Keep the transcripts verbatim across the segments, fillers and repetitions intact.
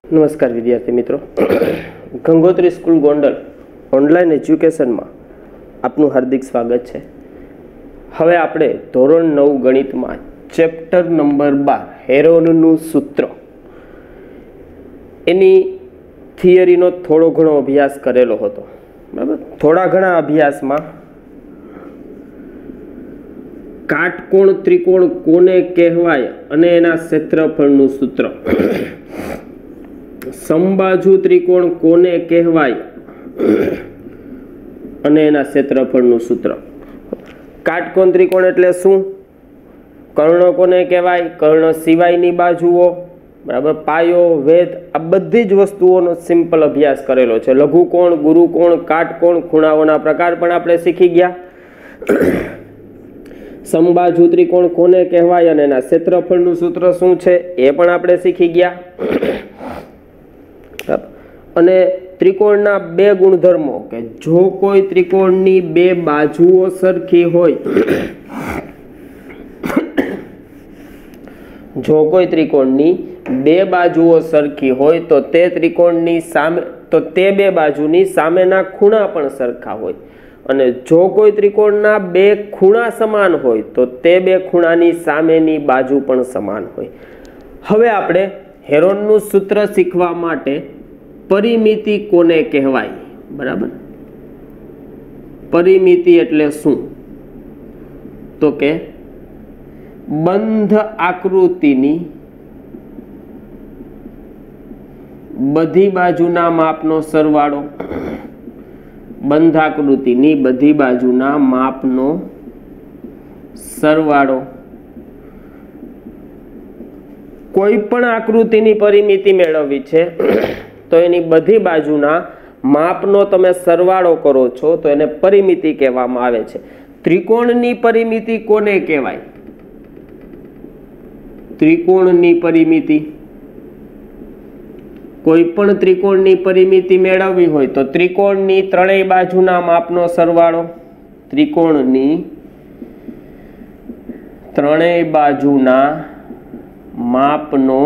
નમસ્કાર વિદ્યાર્થી મિત્રો, ગંગોત્રી સ્કૂલ ગોંડલ ઓનલાઈન એજ્યુકેશનમાં આપનું હાર્દિક સ્વાગત છે। હવે આપણે ધોરણ નવ ગણિતમાં ચેપ્ટર નંબર બાર હેરોનનું સૂત્ર એની થિયરીનો થોડો ઘણો અભ્યાસ કરેલો હતો, બરાબર। થોડા ઘણા અભ્યાસમાં કાટકોણ ત્રિકોણ કોને કહેવાય અને એના ક્ષેત્રફળનું સૂત્ર, સમબાજુ ત્રિકોણ કોને કહેવાય અને એના ક્ષેત્રફળનું સૂત્ર। કાટકોણ ત્રિકોણ એટલે શું, કર્ણ કોને કહેવાય, કર્ણ સિવાયની બાજુઓ, બરાબર, પાયો, વેધ, આ બધી જ વસ્તુઓનો સિમ્પલ અભ્યાસ કરેલો છે। લઘુકોણ, ગુરુકોણ, કાટકોણ, ખૂણાઓના પ્રકાર પણ આપણે શીખી ગયા। સમબાજુ ત્રિકોણ કોને કહેવાય અને એના ક્ષેત્રફળનું સૂત્ર શું છે એ પણ આપણે શીખી ગયા। અને ત્રિકોણના બે ગુણધર્મો કે જો કોઈ ત્રિકોણની બે બાજુઓ સરખી હોય જો કોઈ ત્રિકોણની બે બાજુઓ સરખી હોય તો તે ત્રિકોણની સામે તો તે બે બાજુની સામેના ખૂણા પણ સરખા હોય, અને જો કોઈ ત્રિકોણના બે ખૂણા સમાન હોય તો તે બે ખૂણાની સામેની બાજુ પણ સમાન હોય। હવે આપણે હેરોનનું સૂત્ર શીખવા માટે પરિમિતિ કોને કહેવાય, બરાબર, પરિમિતિ એટલે શું તો કે બંધ આકૃતિની બધી બાજુના માપનો સરવાળો, બંધ આકૃતિની બધી બાજુના માપનો સરવાળો। કોઈ પણ આકૃતિની પરિમિતિ મેળવવી છે તો એની બધી બાજુના માપનો તમે સરવાળો કરો છો તો એને પરિમિતિ કહેવામાં આવે છે। ત્રિકોણની પરિમિતિ કોને કહેવાય, ત્રિકોણની પરિમિતિ, કોઈ પણ ત્રિકોણની પરિમિતિ મેળવવી હોય તો ત્રિકોણની ત્રણેય બાજુના માપનો સરવાળો, ત્રિકોણની ત્રણેય બાજુના માપનો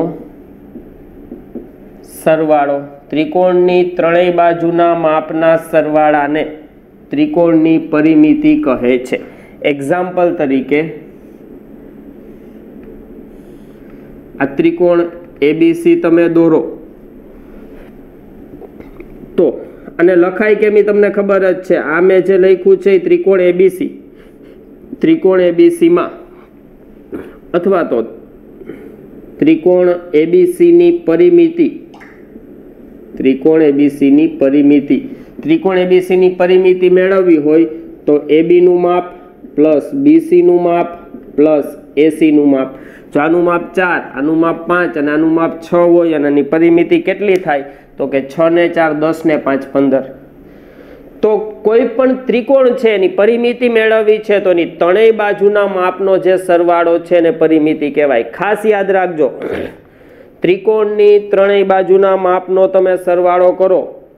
સરવાળો, ત્રિકોણની ત્રણેય બાજુના માપના સરવાળાને ત્રિકોણની પરિમિતિ કહે છે। એક્ઝામ્પલ તરીકે આ ત્રિકોણ એબીસી તમે દોરો તો અને લખાય કેમ એ તમને ખબર જ છે। આ મેં જે લખ્યું છે ત્રિકોણ એબીસી, ત્રિકોણ એબીસીમાં અથવા તો ત્રિકોણ એબીસીની પરિમિતિ, ત્રિકોણ એબીસીની પરિમિતિ ત્રિકોણ એબીસીની પરિમિતિ મેળવવી હોય તો એબી નું માપ પ્લસ બીસી નું માપ પ્લસ એસી નું માપ, જો આનું માપ ચાર, આનું માપ પાંચ અને આનું માપ છ હોય અને આની પરિમિતિ કેટલી થાય તો કે છ ને ચાર દસ ને પાંચ પંદર। તો કોઈ પણ ત્રિકોણ છે એની પરિમિતિ મેળવવી છે તો એની ત્રણેય બાજુના માપનો જે સરવાળો છે એને પરિમિતિ કહેવાય। ખાસ યાદ રાખજો, ત્રિકોણની ત્રણેય બાજુના માપનો તમે સરવાળો કરો,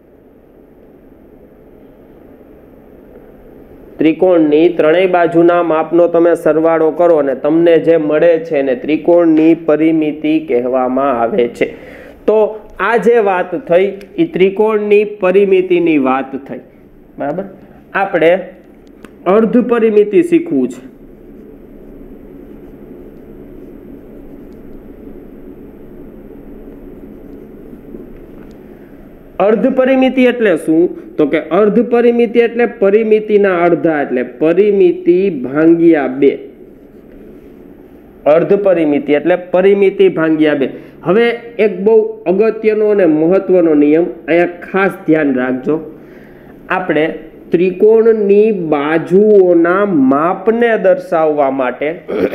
ત્રિકોણની ત્રણેય બાજુના માપનો તમે સરવાળો કરો અને તમને જે મળે છે એને ત્રિકોણની પરિમિતિ કહેવામાં આવે છે। તો આ જે વાત થઈ એ ત્રિકોણની પરિમિતિની વાત થઈ, બરાબર। આપણે અર્ધ પરિમિતિ શીખવું છે। અર્ધ પરિમિતિ એટલે શું તો કે અર્ધ પરિમિતિ એટલે પરિમિતિના અડધા, એટલે પરિમિતિ ભાંગ્યા બે, અર્ધ પરિમિતિ એટલે પરિમિતિ ભાંગ્યા બે। હવે એક બહુ અગત્યનો અને મહત્વનો નિયમ અહીંયા ખાસ ધ્યાન રાખજો, આપણે ત્રિકોણની બાજુઓના માપને દર્શાવવા માટે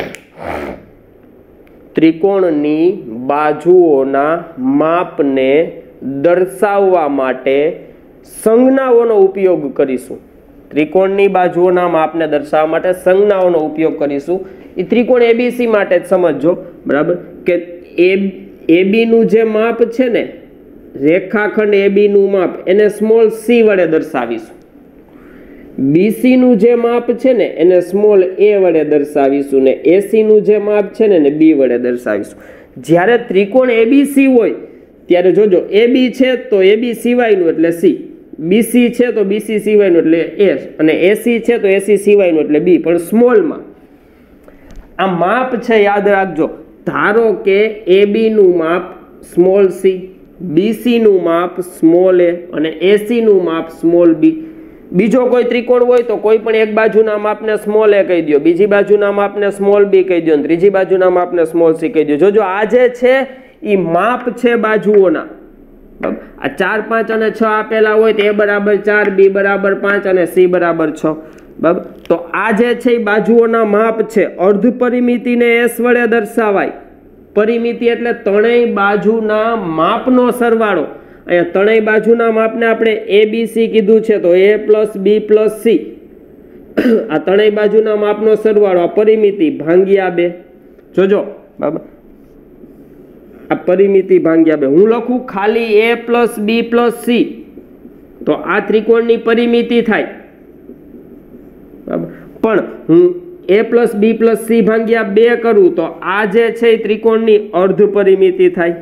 ત્રિકોણની બાજુઓના માપને દર્શાવવા માટે સંજ્ઞાઓનો ઉપયોગ કરીશું। ત્રિકોણની બાજુઓના માપને દર્શાવવા માટે સંજ્ઞાઓનો ઉપયોગ કરીશું। એ ત્રિકોણ એબીસી માટે જ સમજો, બરાબર, કે એબી નું જે માપ છે ને, રેખાખંડ એબી નું માપ એને સ્મોલ સી વડે દર્શાવીશું, બીસી નું જે માપ છે ને એને સ્મોલ એ વડે દર્શાવીશું ને એસી નું જે માપ છે ને એને બી વડે દર્શાવીશું। જ્યારે ત્રિકોણ એબીસી હોય ત્યારે જોજો એ બી છે તો એ બી સિવાયનું એટલે સી, બીસી છે તો બીસી સિવાયનું એટલે એસ, અને એસી છે તો એસી સિવાયનું એટલે બી, પણ સ્મોલમાં. આ માપ છે યાદ રાખજો. ધારો કે એ બી નું માપ સ્મોલ સી, બીસી નું માપ સ્મોલ એ અને એસી નું માપ સ્મોલ બી. બીજો કોઈ ત્રિકોણ હોય તો કોઈ પણ એક બાજુના માપને સ્મોલ એ કહી દો, બીજી બાજુના માપને સ્મોલ બી કહી દો, ત્રીજી બાજુના માપને સ્મોલ સી કહી દો. જોજો આ જે છે એ માપ છે બાજુઓના. આ ચાર પાંચ અને છ આપેલા હોય તો એ બરાબર ચાર, બી બરાબર પાંચ અને સી બરાબર છ. બરાબર, તો આ જે છે એ બાજુઓના માપ છે. અર્ધ પરિમિતિને એસ વડે દર્શાવાય. પરિમિતિ એટલે ત્રણેય બાજુના માપનો સરવાળો. અહીંયા ત્રણેય બાજુના માપને આપણે એ બી સી કીધું છે તો એ પ્લસ બી પ્લસ સી. આ ત્રણેય બાજુના માપનો સરવાળો, આ પરિમિતિ ભાંગ્યા બે. જોજો બરાબર, આ પરિમિતિ ભાંગ્યા બે. હું લખું ખાલી A plus B plus C તો આ ત્રિકોણની પરિમિતિ થાય. બરાબર, પણ હું A plus B plus C ભાંગ્યા બે કરું તો આ જે છે એ ત્રિકોણની અર્ધ પરિમિતિ થાય.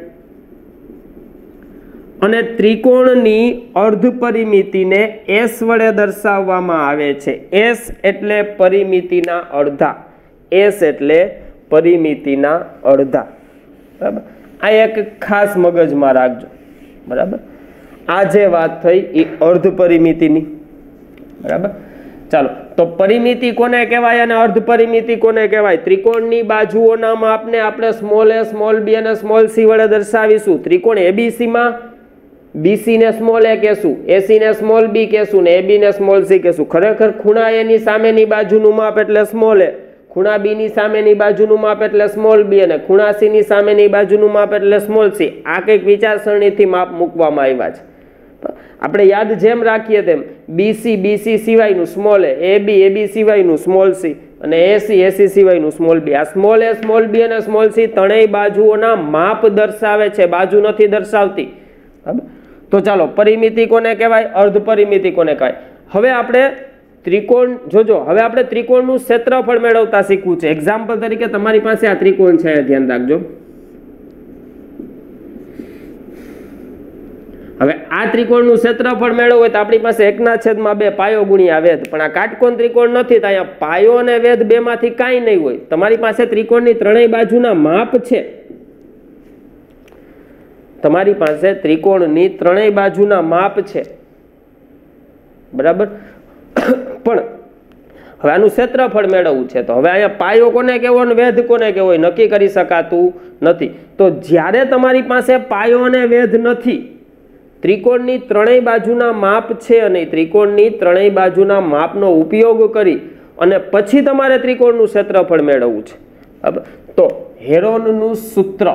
અને ત્રિકોણની અર્ધ પરિમિતિને એસ વડે દર્શાવવામાં આવે છે. એસ એટલે પરિમિતિના અડધા. એસ એટલે પરિમિતિના અડધા. બરાબર, આ એક ખાસ મગજમાં રાખજો. બરાબર, આ જે વાત થઈ એ અર્ધ પરિમિતિની. બરાબર, ચાલો તો પરિમિતિ કોને કહેવાય અને અર્ધ પરિમિતિ કોને કહેવાય? ત્રિકોણની બાજુઓના માપને આપણે સ્મોલ એ, સ્મોલ બી અને સ્મોલ સી વડે દર્શાવીશું. ત્રિકોણ એબીસી માં બીસી ને સ્મોલ એ કહેશું, એસી ને સ્મોલ બી કહેશું ને એબી ને સ્મોલ સી કહેશું. ખરેખર ખૂણા એ ની સામેની બાજુનું માપ એટલે સ્મોલ એ, ખૂણા બી ની સામેની બાજુનું માપ એટલે સ્મોલ બી અને ખૂણા સી ની સામેની બાજુનું માપ એટલે સ્મોલ સી. આ કંઈક વિચારસરણીથી માપ મૂકવામાં આવ્યા છે. આપણે યાદ જેમ રાખીએ તેમ બીસી બીસી સિવાયનું સ્મોલ એ, એબી એબી સિવાયનું સ્મોલ સી અને એસી એસી સિવાયનું સ્મોલ બી. આ સ્મોલ એ, સ્મોલ બી અને સ્મોલ સી ત્રણેય બાજુઓના માપ દર્શાવે છે, બાજુ નથી દર્શાવતી. બરાબર, તો ચાલો પરિમિતિ કોને કહેવાય, અર્ધ પરિમિતિ કોને કહેવાય. હવે આપણે ત્રિકોણ જોજો, હવે આપણે ત્રિકોણનું ક્ષેત્રફળ મેળવતા શીખવું છે. એક્ઝામ્પલ તરીકે તમારી પાસે આ ત્રિકોણ છે, ધ્યાન રાખજો. હવે આ ત્રિકોણનું ક્ષેત્રફળ મેળવવું હોય તો આપણી પાસે એકના છેદમાં બે પાયો ગુણ્યા વેધ. પણ આ કાટકોણ ત્રિકોણ નથી તો અહીંયા પાયો અને વેધ બે માંથી કાંઈ નહીં હોય. તમારી પાસે ત્રિકોણની ત્રણેય બાજુના માપ છે. તમારી પાસે ત્રિકોણની ત્રણેય બાજુના માપ છે. બરાબર, પણ હવે આનું ક્ષેત્રફળ મેળવવું છે તો હવે અહીંયા પાયો કોને કહેવો અને વેધ કોને કહેવો નક્કી કરી શકાતું નથી. તો જ્યારે તમારી પાસે પાયો અને વેધ નથી, ત્રિકોણની ત્રણેય બાજુના માપ છે અને ત્રિકોણની ત્રણેય બાજુના માપનો ઉપયોગ કરી અને પછી તમારે ત્રિકોણનું ક્ષેત્રફળ મેળવવું છે. બરાબર, તો હેરોનનું સૂત્ર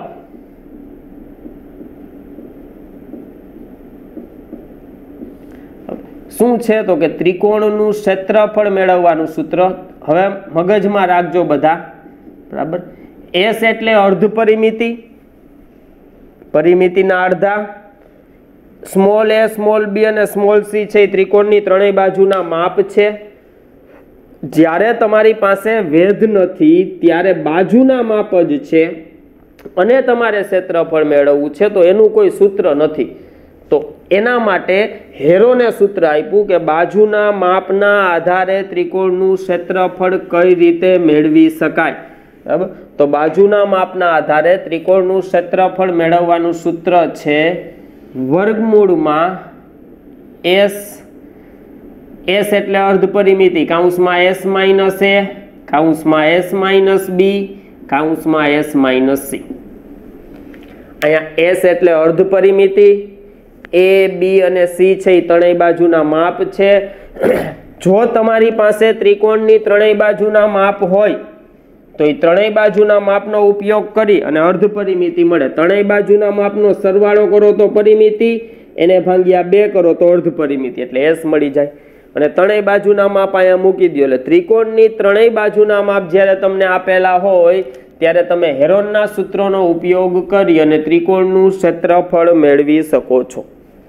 શું છે તો કે ત્રિકોણનું ક્ષેત્રફળ મેળવવાનું સૂત્ર. હવે મગજમાં રાખજો બધા. બરાબર, એસ એટલે અર્ધ પરિમિતિ, પરિમિતિના અડધા. સ્મોલ એ, સ્મોલ બી અને સ્મોલ સી છે એ ત્રિકોણની ત્રણેય બાજુના માપ છે. જ્યારે તમારી પાસે વેધ નથી ત્યારે બાજુના માપ જ છે અને તમારે ક્ષેત્રફળ મેળવવું છે તો એનું કોઈ સૂત્ર નથી. તો એના માટે હેરોને સૂત્ર આપ્યું કે બાજુના માપના આધારે ત્રિકોણનું ક્ષેત્રફળ કઈ રીતે મેળવી શકાય. બરાબર, તો બાજુના માપના આધારે ત્રિકોણનું ક્ષેત્રફળ મેળવવાનું સૂત્ર છે વર્ગમૂળમાં એસ. એસ એટલે અર્ધ પરિમિતિ, કાઉન્સમાં એસ માઇનસ એ, કાઉન્સમાં એસ માઇનસ બી, કાઉન્સમાં એસ માઇનસ સી. અહીંયા એસ એટલે અર્ધ પરિમિતિ, એ બી અને સી છે એ ત્રણેય બાજુના માપ છે. જો તમારી પાસે ત્રિકોણની ત્રણેય બાજુના માપ હોય તો એ ત્રણેય બાજુના માપનો ઉપયોગ કરી અને અર્ધ પરિમિતિ મળે. ત્રણેય બાજુના માપનો સરવાળો કરો તો પરિમિતિ, એને ભાગ્યા બે કરો તો અર્ધ પરિમિતિ, એટલે એસ મળી જાય. અને ત્રણેય બાજુના માપ અહીંયા મૂકી દો. એટલે ત્રિકોણની ત્રણેય બાજુના માપ જ્યારે તમને આપેલા હોય ત્યારે તમે હેરોનના સૂત્રનો ઉપયોગ કરી અને ત્રિકોણનું ક્ષેત્રફળ મેળવી શકો છો.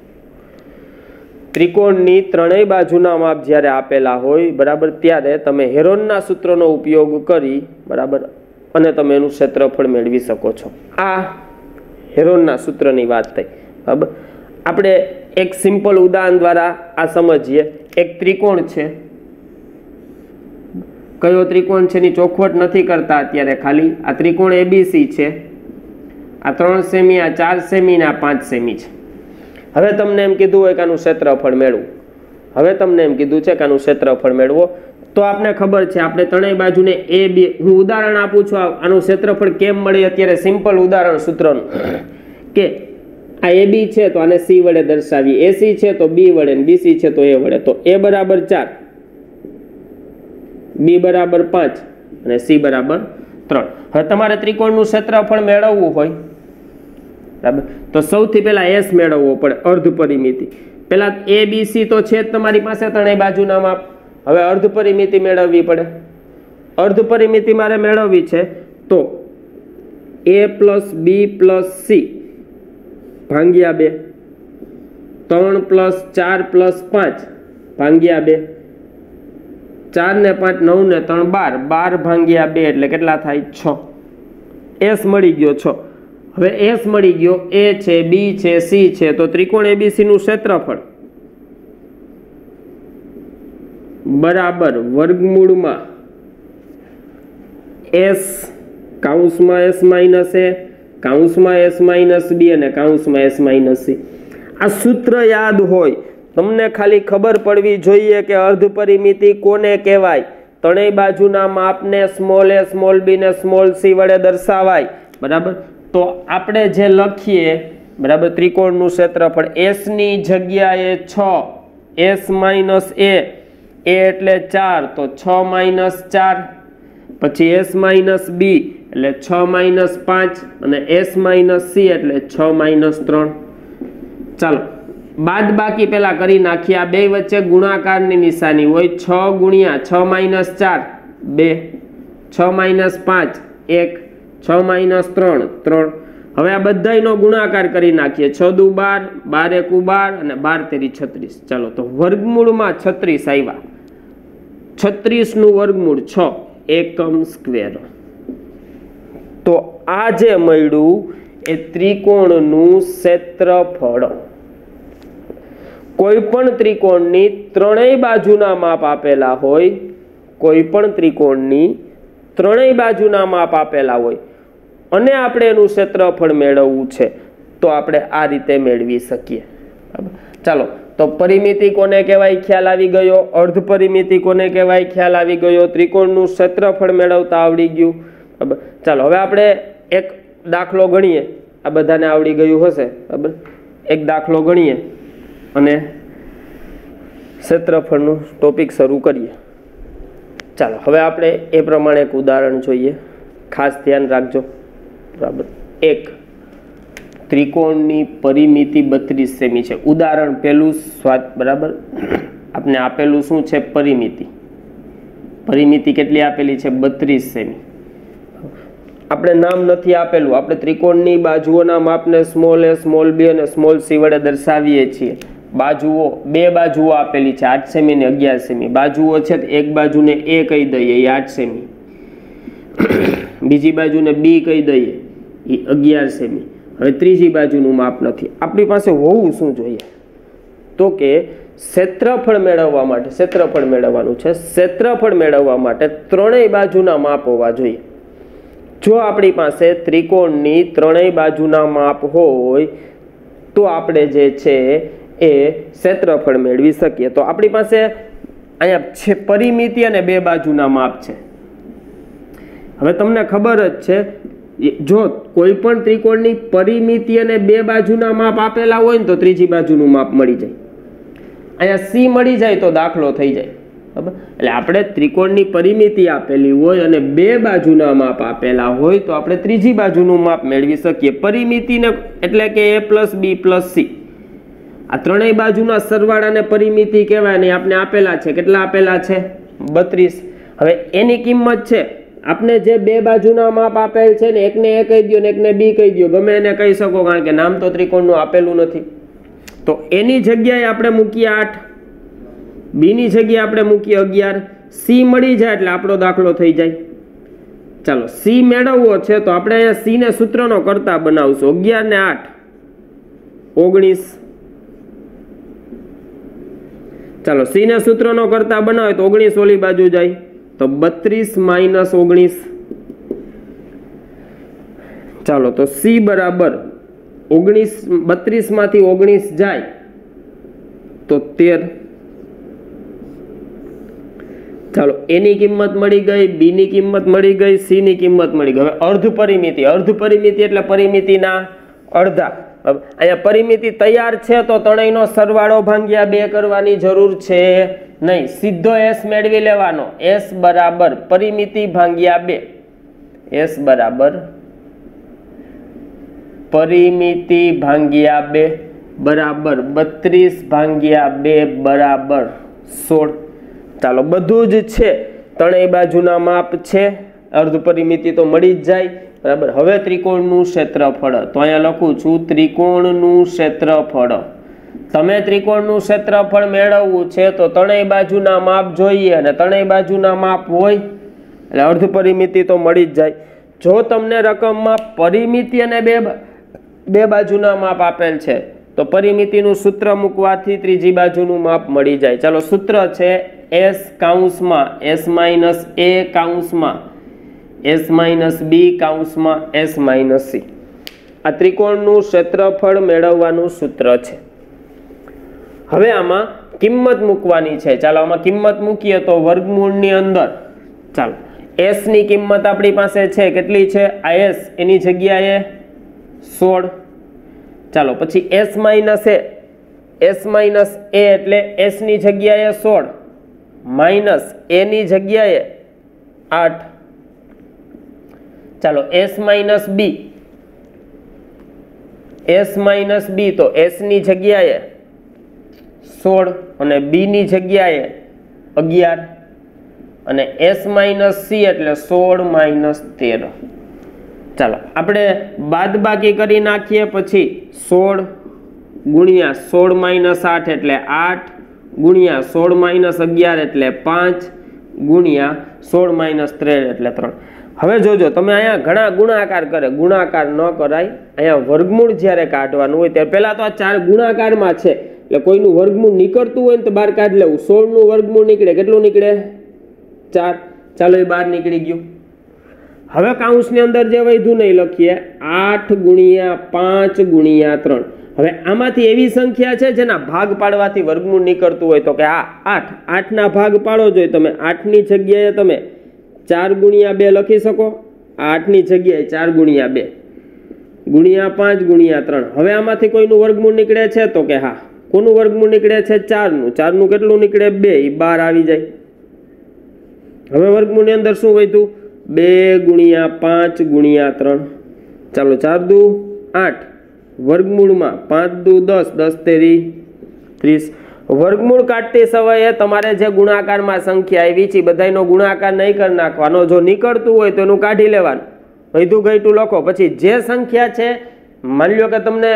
ત્રિકોણની ત્રણેય બાજુના માપ જ્યારે આપેલા હોય બરાબર ત્યારે તમે હેરોનના સૂત્રનો ઉપયોગ કરી બરાબર અને તમે એનું ક્ષેત્રફળ મેળવી શકો છો. આ હેરોનના સૂત્રની વાત થઈ, બરાબર. આપણે એક સિમ્પલ ઉદાહરણ દ્વારા આ સમજીએ. એક ત્રિકોણ છે, કયો ત્રિકોણ છે એની ચોખવટ નથી કરતા અત્યારે, ખાલી આ ત્રિકોણ એબીસી છે. આ ત્રણ સેમી, આ ચાર સેમી ને આ પાંચ સેમી છે. હવે તમને એમ કીધું હોય કે આનું ક્ષેત્રફળ મેળવું. હવે તમને એમ કીધું છે કે આનું ક્ષેત્રફળ મેળવો, તો આપણે ખબર છે આપણે ત્રણેય બાજુને એ બી, હું ઉદાહરણ આપું છું આનું ક્ષેત્રફળ કેમ મળે અત્યારે, સિમ્પલ ઉદાહરણ સૂત્રનું કે આ એ બી છે તો આને સી વડે દર્શાવીએ, એસી છે તો બી વડે, બીસી છે તો એ વડે. તો એ બરાબર ચાર, બી બરાબર પાંચ અને સી બરાબર ત્રણ. હવે તમારે ત્રિકોણનું ક્ષેત્રફળ મેળવવું હોય, બરાબર, તો સૌથી પહેલા એસ મેળવવો પડે, અર્ધ પરિમિતિ. પહેલા એ બી સી તો છે જ તમારી પાસે ત્રણેય બાજુના માપ. હવે અર્ધ પરિમિતિ મેળવવી પડે. અર્ધ પરિમિતિ મારે મેળવવી છે તો એ પ્લસ બી પ્લસ સી ભાંગ્યા બે, ત્રણ પ્લસ ચાર પ્લસ પાંચ ભાંગ્યા બે, ચાર ને પાંચ નવ ને ત્રણ બાર, બાર ભાંગ્યા બે એટલે કેટલા થાય? છ. એસ મળી ગયો છ. હવે એસ મળી ગયો, એ છે, બી છે, સી છે, તો ત્રિકોણ એબીસી નું ક્ષેત્રફળ બરાબર વર્ગમૂળમાં એસ કાઉન્સમાં એસ માઇનસ એ, કાઉન્સમાં એસ માઇનસ બી અને કાઉન્સમાં એસ માઇનસ સી. આ સૂત્ર યાદ હોય, તમને ખાલી ખબર પડવી જોઈએ કે અર્ધ પરિમિતિ કોને કહેવાય. ત્રણેય બાજુના માપને સ્મોલ એ, સ્મોલ બી ને સ્મોલ સી વડે દર્શાવાય, બરાબર. તો આપણે જે લખીએ, બરાબર, ત્રિકોણનું ક્ષેત્રફળ એસ ની જગ્યાએ છ, એસ માઇનસ એ, એ એટલે ચાર, તો છ માઇનસ ચાર, પછી એસ માઇનસ બી એટલે છ માઇનસ પાંચ અને એસ માઇનસ સી એટલે છ માઇનસ ત્રણ. ચાલો બાદ બાકી પેલા કરી નાખીએ. આ બે વચ્ચે ગુણાકારની નિશાની હોય. છ ગુણ્યા છ માઇનસ ચાર બે, છ માઇનસ પાંચ એક, છ માઇનસ ત્રણ ત્રણ. હવે આ બધાયનો ગુણાકાર કરી નાખીએ. છ દુ બાર, બાર એકુ બાર અને બાર તેરી છત્રીસ. ચાલો તો વર્ગમૂળમાં છત્રીસ આવ્યા. છત્રીસ નું વર્ગમૂળ છ એકમ સ્ક્વેર. તો આ જે મળ્યું એ ત્રિકોણનું ક્ષેત્રફળ. કોઈ પણ ત્રિકોણની ત્રણેય બાજુના માપ આપેલા હોય, કોઈ પણ ત્રિકોણની ત્રણેય બાજુના માપ આપેલા હોય અને આપણે એનું ક્ષેત્રફળ મેળવવું છે તો આપણે આ રીતે મેળવી શકીએ. ચાલો તો પરિમિતિ કોને કહેવાય ખ્યાલ આવી ગયો, અર્ધ પરિમિતિ કોને કહેવાય ખ્યાલ આવી ગયો, ત્રિકોણનું ક્ષેત્રફળ મેળવતા આવડી ગયું. બરાબર. ચાલો હવે આપણે એક દાખલો ગણીએ. આ બધાને આવડી ગયું હશે, બરાબર. એક દાખલો ગણીએ અને ક્ષેત્રફળનું ટોપિક શરૂ કરીએ. ચાલો હવે આપણે એ પ્રમાણે એક ઉદાહરણ જોઈએ, ખાસ ધ્યાન રાખજો, બરાબર. એક ત્રિકોણની પરિમિતિ બત્રીસ સેમી છે. ઉદાહરણ પહેલું સ્વાદ, બરાબર. આપણે આપેલું શું છે? પરિમિતિ. પરિમિતિ કેટલી આપેલી છે? બત્રીસ સેમી. આપણે નામ નથી આપેલું, આપણે ત્રિકોણની બાજુઓના માપને સ્મોલ એ, સ્મોલ બી અને સ્મોલ સી વડે દર્શાવીએ છીએ. બાજુઓ, બે બાજુઓ આપેલી છે, આઠ સેમી ને અગિયાર સેમી. બાજુઓ છે એક બાજુને એ કહી દઈએ, એ આઠ સેમી. બીજી બાજુને બી કહી દઈએ, એ અગિયાર સેમી. હવે ત્રીજી બાજુનું માપ નથી. આપણી પાસે હોવું શું જોઈએ? તો કે ક્ષેત્રફળ મેળવવા માટે, ક્ષેત્રફળ મેળવવાનું છે. ક્ષેત્રફળ મેળવવા માટે ત્રણેય બાજુના માપ હોવા જોઈએ. જો આપણી પાસે ત્રિકોણની ત્રણેય બાજુના માપ હોય તો આપણે જે છે એ ક્ષેત્રફળ મેળવી શકીએ. તો આપણી પાસે અહીંયા છે પરિમિતિ અને બે બાજુના માપ છે. હવે તમને ખબર જ છે, જો કોઈ પણ ત્રિકોણની પરિમિતિ અને બે બાજુના માપ આપેલા હોય ને તો ત્રીજી બાજુનું માપ મળી જાય. અહીંયા સી મળી જાય તો દાખલો થઈ જાય, બરાબર. એટલે આપણે ત્રિકોણની પરિમિતિ આપેલી હોય અને બે બાજુના માપ આપેલા હોય તો આપણે ત્રીજી બાજુનું માપ મેળવી શકીએ. પરિમિતિને એટલે કે A plus B plus C, આ ત્રણેય બાજુના સરવાળાને પરિમિતિ કહેવાય ને આપણે આપેલા છે. કેટલા આપેલા છે? બત્રીસ. હવે એની કિંમત છે, આપણે જે બે બાજુના માપ આપેલ છે ને એકને એ કહી દો ને એકને બી કહી દો, ગમે એને કહી શકો, કારણ કે નામ તો ત્રિકોણનું આપેલું નથી. તો એની જગ્યાએ આપણે મૂકીએ આઠ, બી ની જગ્યાએ આપણે મૂકીએ અગિયાર, સી મળી જાય એટલે આપણો દાખલો થઈ જાય. ચાલો સી મેળવવો છે તો આપણે અહીંયા સી ને સૂત્રનો કરતા બનાવશું. અગિયાર ને આઠ ઓગણીસ. ચાલો સી ને સૂત્રનો કરતા બનાવે તો ઓગણીસ ઓલી બાજુ જાય તો બત્રીસ માઇનસ ઓગણીસ. ચાલો તો સી બરાબર ઓગણીસ બત્રીસ માંથી ઓગણીસ જાય તો તેર. ચાલો એની કિંમત મળી ગઈ, બી ની કિંમત મળી ગઈ, સી ની કિંમત મળી ગઈ. હવે અર્ધ પરિમિતિ, અર્ધ પરિમિતિ એટલે પરિમિતિના અડધા. અહીંયા પરિમિતિ તૈયાર છે તો ત્રણેયનો સરવાળો ભાગ્યા બે કરવાની જરૂર છે નહીં, સીધો એસ મેળવી લેવાનો. એસ બરાબર પરિમિતિ ભાગ્યા બે. એસ બરાબર પરિમિતિ ભાગ્યા બે બરાબર બત્રીસ ભાગ્યા બે બરાબર સોળ. ચાલો બધું જ છે, ત્રણેય બાજુના માપ છે, અર્ધ પરિમિતિ તો મળી જ જાય બરાબર. હવે ત્રિકોણનું ક્ષેત્રફળ તો અહીંયા લખું છું ત્રિકોણનું ક્ષેત્રફળ. તમે ત્રિકોણનું ક્ષેત્રફળ મેળવવું છે તો ત્રણેય બાજુના માપ જોઈએ અને ત્રણેય બાજુના માપ હોય એટલે અર્ધ પરિમિતિ તો મળી જ જાય. જો તમને રકમમાં પરિમિતિ અને બે બે બાજુના માપ આપેલ છે તો પરિમિતિનું સૂત્ર મૂકવાથી ત્રીજી બાજુનું માપ મળી જાય. ચાલો સૂત્ર છે એસ કાઉન્સમાં એસ માઇનસ એ કાઉન્સમાં એસ માઇનસ બી કાઉન્સમાં એસ માઇનસ સી. આ ત્રિકોણનું ક્ષેત્રફળ મેળવવાનું સૂત્ર છે. હવે આમાં કિંમત મૂકવાની છે. ચાલો આમાં કિંમત મૂકીએ તો વર્ગમૂળની અંદર ચાલો એસ ની કિંમત આપણી પાસે છે કેટલી છે? આ એસ એની જગ્યાએ સોળ. ચાલો પછી S minus A S minus A એટલે એસ ની જગ્યાએ સોળ માઇનસ એ ની જગ્યાએ આઠ. ચાલો S minus B S minus B તો એસ ની જગ્યાએ સોળ અને બી ની જગ્યાએ અગિયાર અને એસ માઇનસ સી એટલે સોળ માઇનસ તેર. ચાલો આપણે બાદ બાકી કરી નાખીએ. પછી સોળ ગુણ્યા સોળ માઇનસ આઠ એટલે આઠ ગુણ્યા સોળ માઇનસ અગિયાર એટલે પાંચ ગુણ્યા સોળ માઇનસ ત્રેર એટલે ત્રણ. હવે જોજો તમે અહીંયા ઘણા ગુણાકાર કરે, ગુણાકાર ન કરાય. અહીંયા વર્ગમૂળ જ્યારે કાઢવાનું હોય ત્યારે પહેલા તો આ ચાર ગુણાકારમાં છે એટલે કોઈનું વર્ગમૂળ નીકળતું હોય ને તો બહાર કાઢી લેવું. સોળ નું વર્ગમૂળ નીકળે, કેટલું નીકળે? ચાર. ચાલો એ બહાર નીકળી ગયું. હવે કાઉન્સની અંદર જે વધ્યું નહીં લખીએ આઠ ગુણ્યા પાંચ ગુણ્યા ત્રણ. હવે આમાંથી એવી સંખ્યા છે જેના ભાગ પાડવાથી વર્ગમૂળ નીકળતું હોય તો કે આ આઠ આઠના ભાગ પાડો જોઈએ તમે. આઠની જગ્યાએ તમે ચાર ગુણ્યા બે લખી શકો. આઠની જગ્યાએ ચાર ગુણ્યા બે ગુણ્યા પાંચ ગુણ્યા ત્રણ. હવે આમાંથી કોઈનું વર્ગમૂળ નીકળે છે તો કે હા. કોનું વર્ગમૂળ નીકળે છે? ચારનું. ચારનું કેટલું નીકળે? બે. એ બાર આવી જાય. હવે વર્ગમૂળની અંદર શું વધ્યું? બે ગુણ્યા પાંચ ગુણ્યા ત્રણ. ચાલો ચાર દુ આઠ વર્ગમૂળમાં પાંચ દુ દસ, દસ તેરી ત્રીસ. વર્ગમૂળ કાઢતી સમયે તમારે જે ગુણાકારમાં સંખ્યા આવી છે બધાનો ગુણાકાર નહીં કરી નાખવાનો. જો નીકળતું હોય તો એનું કાઢી લેવાનું, વધુ ઘટું લખો. પછી જે સંખ્યા છે માની લો કે તમને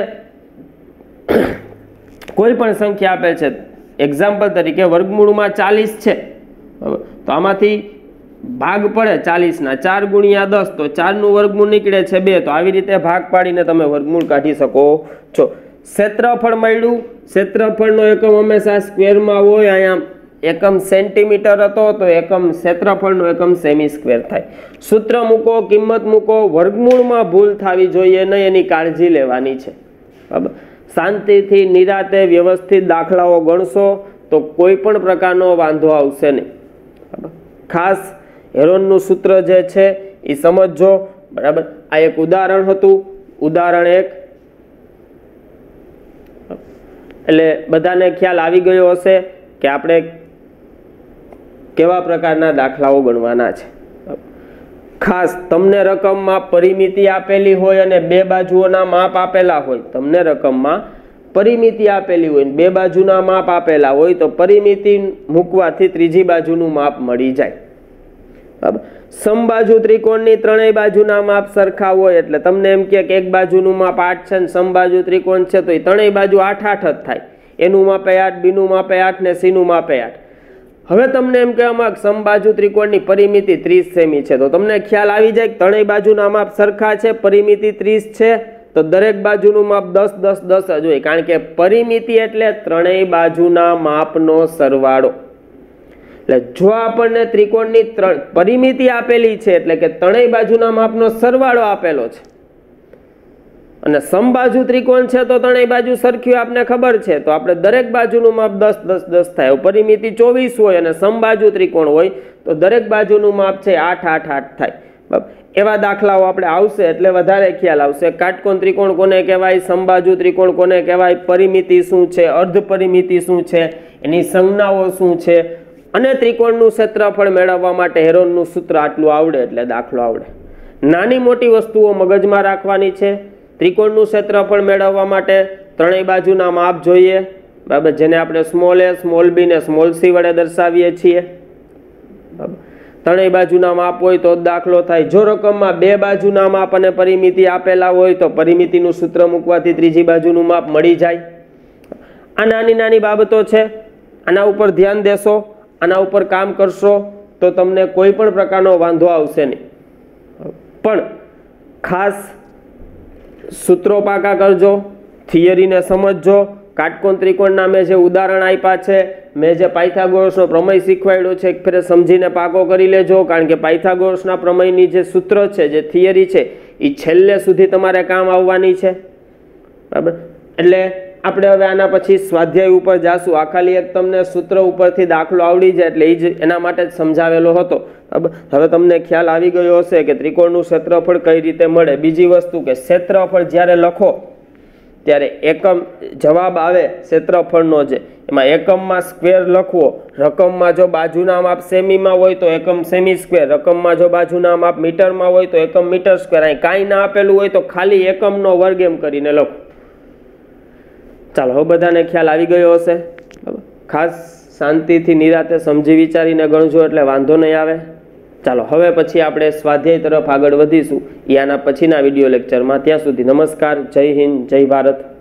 કોઈ પણ સંખ્યા આપે છે, એક્ઝામ્પલ તરીકે વર્ગમૂળમાં ચાલીસ છે તો આમાંથી ભાગ પડે ચાલીસ ના, ચાર ગુણ્યા દસ તો ચાર નું વર્ગમૂળ નીકળે છે બે. તો આવી રીતે ભાગ પાડીને તમે વર્ગમૂળ કાઢી શકો છો. ક્ષેત્રફળ મળ્યું. ક્ષેત્રફળનો એકમ હંમેશા સ્ક્વેરમાં હોય. અહીંયા એકમ સેન્ટીમીટર હતો તો એકમ ક્ષેત્રફળનો એકમ સેમી સ્ક્વેર થાય. સૂત્ર મૂકો, કિંમત મૂકો. વર્ગમૂળમાં ભૂલ થવી જોઈએ નહીં એની કાળજી લેવાની છે. બરાબર. શાંતિથી નિરાતે વ્યવસ્થિત દાખલાઓ ગણશો તો કોઈ પણ પ્રકારનો વાંધો આવશે નહીં. બરાબર. ખાસ હેરોનનું સૂત્ર જે છે એ સમજજો. બરાબર. આ એક ઉદાહરણ હતું. ઉદાહરણ એક એટલે બધાને ખ્યાલ આવી ગયો હશે કે આપણે કેવા પ્રકારના દાખલાઓ ગણવાના છે. ખાસ તમને રકમમાં પરિમિતિ આપેલી હોય અને બે બાજુઓના માપ આપેલા હોય, તમને રકમમાં પરિમિતિ આપેલી હોય બે બાજુના માપ આપેલા હોય તો પરિમિતિ મૂકવાથી ત્રીજી બાજુનું માપ મળી જાય. બરાબર. સમબાજુ ત્રિકોણની ત્રણેય બાજુના માપ સરખા હોય એટલે તમને એમ કે એક બાજુનું માપ આઠ છે ને સમબાજુ ત્રિકોણ છે તો એ ત્રણેય બાજુ આઠ આઠ જ થાય. એનું માપે આઠ, બીનું માપે આઠ ને સીનું માપે આઠ. હવે તમને એમ કહેવામાં સમબાજુ ત્રિકોણની પરિમિતિ ત્રીસ સેમી છે, તો તમને ખ્યાલ આવી જાય કે ત્રણેય બાજુના માપ સરખા છે, પરિમિતિ ત્રીસ છે, તો દરેક બાજુનું માપ દસ દસ દસ જ હોય, કારણ કે પરિમિતિ એટલે ત્રણેય બાજુના માપનો સરવાળો. એટલે જો આપણને ત્રિકોણની ત્રણ પરિમિતિ આપેલી છે એટલે કે ત્રણેય બાજુના માપનો સરવાળો આપેલો છે, અને સમબાજુ ત્રિકોણ છે તો ત્રણેય બાજુ સરખી આપને ખબર છે, તો આપણે દરેક બાજુનું માપ દસ દસ દસ થાય. પરિમિતિ ચોવીસ હોય અને સમબાજુ ત્રિકોણ હોય તો દરેક બાજુનું માપ છે આઠ આઠ આઠ થાય. એવા દાખલાઓ આપણે આવશે એટલે વધારે ખ્યાલ આવશે. કાટકોણ ત્રિકોણ કોને કહેવાય, સમબાજુ ત્રિકોણ કોને કહેવાય, પરિમિતિ શું છે, અર્ધ પરિમિતિ શું છે, એની સંજ્ઞાઓ શું છે, અને ત્રિકોણનું ક્ષેત્રફળ મેળવવા માટે હેરોનનું સૂત્ર આટલું આવડે એટલે દાખલો આવડે. નાની મોટી વસ્તુઓ મગજમાં રાખવાની છે. ત્રિકોણનું ક્ષેત્રફળ મેળવવા માટે ત્રણેય બાજુના માપ જોઈએ, બરાબર, જેને આપણે સ્મોલ એ, સ્મોલ બી ને સ્મોલ સી વડે દર્શાવીએ છીએ. ત્રણેય બાજુના માપ હોય તો દાખલો થાય. જો રકમમાં બે બાજુના માપ અને પરિમિતિ આપેલા હોય તો પરિમિતિનું સૂત્ર મૂકવાથી ત્રીજી બાજુનું માપ મળી જાય. આ નાની નાની બાબતો છે, આના ઉપર ધ્યાન દેશો, આના ઉપર કામ કરશો તો તમને કોઈ પણ પ્રકારનો વાંધો આવશે નહીં. પણ ખાસ સૂત્રો પાકા કરજો, થિયરીને સમજજો. કાટકોણ ત્રિકોણના મેં જે ઉદાહરણ આપ્યા છે, મેં જે પાયથાગોરસનો પ્રમેય શીખવાડ્યો છે, એક ફેરે સમજીને પાકો કરી લેજો, કારણ કે પાયથાગોરસના પ્રમેયની જે સૂત્ર છે, જે થિયરી છે, એ છેલ્લે સુધી તમારે કામ આવવાની છે, બરાબર. એટલે આપણે હવે આના પછી સ્વાધ્યાય ઉપર જાશું. આ ખાલી એક તમને સૂત્ર ઉપરથી દાખલો આવડી જાય એટલે એ જ એના માટે જ સમજાવેલો હતો, બરાબર. હવે તમને ખ્યાલ આવી ગયો હશે કે ત્રિકોણનું ક્ષેત્રફળ કઈ રીતે મળે. બીજી વસ્તુ કે ક્ષેત્રફળ જ્યારે લખો ત્યારે એકમ જવાબ આવે ક્ષેત્રફળનો, જે એમાં એકમમાં સ્ક્વેર લખવો. રકમમાં જો બાજુના માપ સેમીમાં હોય તો એકમ સેમી સ્ક્વેર, રકમમાં જો બાજુના માપ મીટરમાં હોય તો એકમ મીટર સ્ક્વેર. અહીં કાંઈ ના આપેલું હોય તો ખાલી એકમનો વર્ગ એમ કરીને લખો. ચાલો, હવે બધાને ખ્યાલ આવી ગયો હશે, બરાબર. ખાસ શાંતિથી નિરાતે સમજી વિચારીને ગણજો એટલે વાંધો નહીં આવે. ચાલો, હવે પછી આપણે સ્વાધ્યાય તરફ આગળ વધીશું, યાના પછીના વિડીયો લેક્ચરમાં. ત્યાં સુધી નમસ્કાર, જય હિન્દ, જય ભારત.